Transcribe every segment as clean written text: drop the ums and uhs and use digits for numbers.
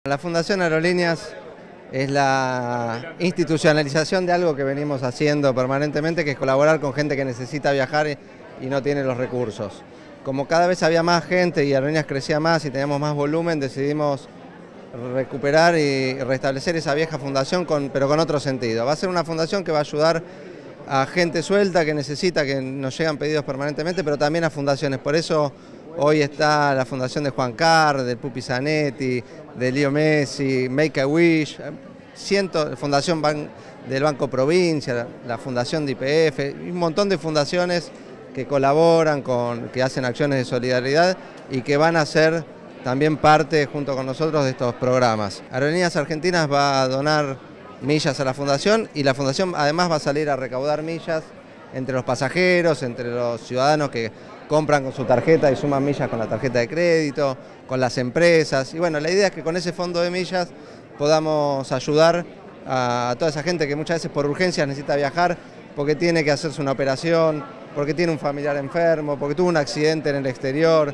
La Fundación Aerolíneas es la institucionalización de algo que venimos haciendo permanentemente, que es colaborar con gente que necesita viajar y no tiene los recursos. Como cada vez había más gente y Aerolíneas crecía más y teníamos más volumen, decidimos recuperar y restablecer esa vieja fundación, pero con otro sentido. Va a ser una fundación que va a ayudar a gente suelta que necesita, que nos llegan pedidos permanentemente, pero también a fundaciones. Por eso hoy está la fundación de Juan Carr, del Pupi Zanetti, de Leo Messi, Make a Wish, fundación del Banco Provincia, la fundación de YPF, y un montón de fundaciones que colaboran, que hacen acciones de solidaridad y que van a ser también parte junto con nosotros de estos programas. Aerolíneas Argentinas va a donar millas a la fundación y la fundación además va a salir a recaudar millas entre los pasajeros, entre los ciudadanos que compran con su tarjeta y suman millas con la tarjeta de crédito, con las empresas. Y bueno, la idea es que con ese fondo de millas podamos ayudar a toda esa gente que muchas veces por urgencias necesita viajar porque tiene que hacerse una operación, porque tiene un familiar enfermo, porque tuvo un accidente en el exterior,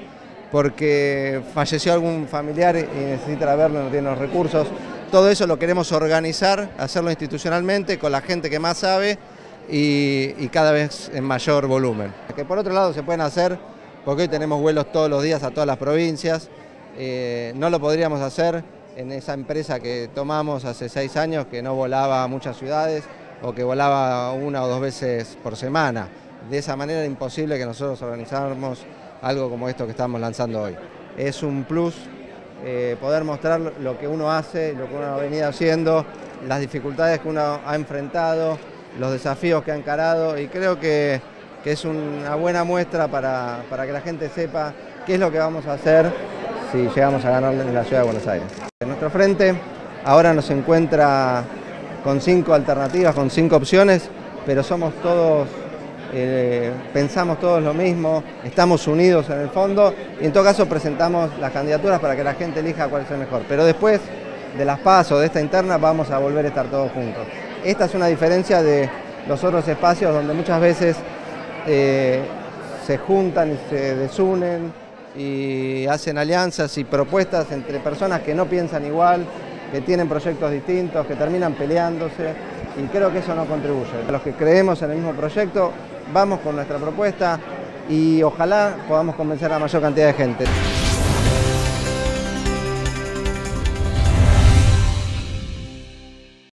porque falleció algún familiar y necesita ir a verlo y no tiene los recursos. Todo eso lo queremos organizar, hacerlo institucionalmente con la gente que más sabe y cada vez en mayor volumen. Que por otro lado se pueden hacer, porque hoy tenemos vuelos todos los días a todas las provincias, no lo podríamos hacer en esa empresa que tomamos hace 6 años que no volaba a muchas ciudades o que volaba 1 o 2 veces por semana. De esa manera era imposible que nosotros organizáramos algo como esto que estamos lanzando hoy. Es un plus poder mostrar lo que uno hace, lo que uno ha venido haciendo, las dificultades que uno ha enfrentado, los desafíos que ha encarado, y creo que es una buena muestra para que la gente sepa qué es lo que vamos a hacer si llegamos a ganar en la ciudad de Buenos Aires. En nuestro frente ahora nos encuentra con 5 alternativas, con 5 opciones, pero somos todos, pensamos todos lo mismo, estamos unidos en el fondo y en todo caso presentamos las candidaturas para que la gente elija cuál es el mejor. Pero después de las PASO, de esta interna, vamos a volver a estar todos juntos. Esta es una diferencia de los otros espacios donde muchas veces se juntan y se desunen y hacen alianzas y propuestas entre personas que no piensan igual, que tienen proyectos distintos, que terminan peleándose, y creo que eso no contribuye. Los que creemos en el mismo proyecto, vamos con nuestra propuesta y ojalá podamos convencer a la mayor cantidad de gente.